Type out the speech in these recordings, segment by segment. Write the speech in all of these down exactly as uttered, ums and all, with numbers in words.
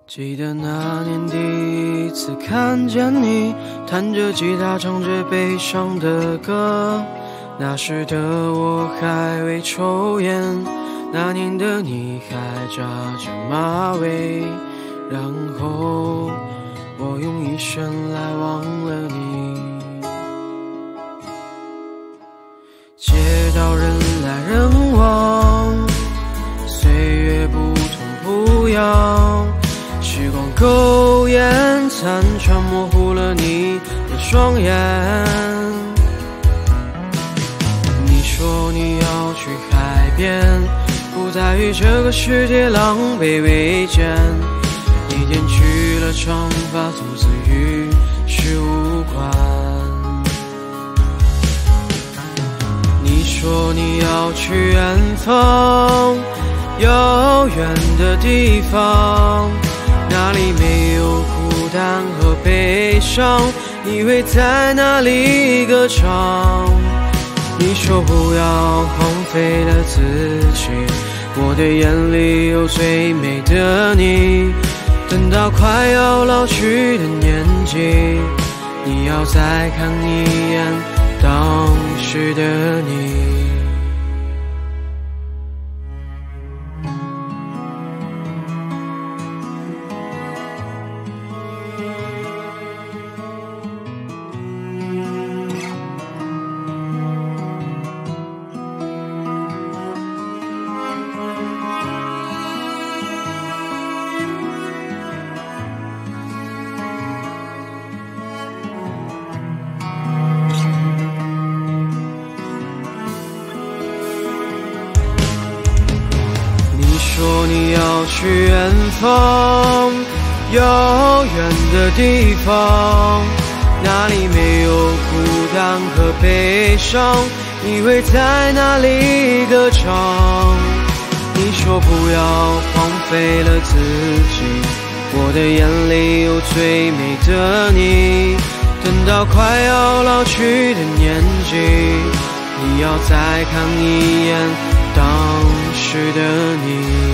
记得那年第一次看见你，弹着吉他唱着悲伤的歌，那时的我还未抽烟，那年的你还扎着马尾，然后我用一生来忘了你。街道人来人往，岁月不痛不痒，时光苟延残喘，模糊了你的双眼。你说你要去海边，不再与这个世界狼狈为奸，你剪去了长发，从此与世无关。你说你要去远方，遥远的地方，哪里没有孤单和悲伤，你会在哪里歌唱？你说不要荒废了自己，我的眼里有最美的你，等到快要老去的年纪，你要再看一眼当时的你。说你要去远方，遥远的地方，哪里没有孤单和悲伤，你会在哪里歌唱？你说不要荒废了自己，我的眼里有最美的你，等到快要老去的年纪，你要再看一眼当时的你。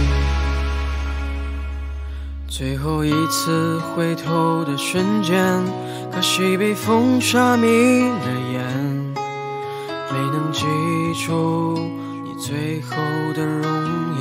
最后一次回头的瞬间，可惜被风沙迷了眼，没能记住你最后的容颜。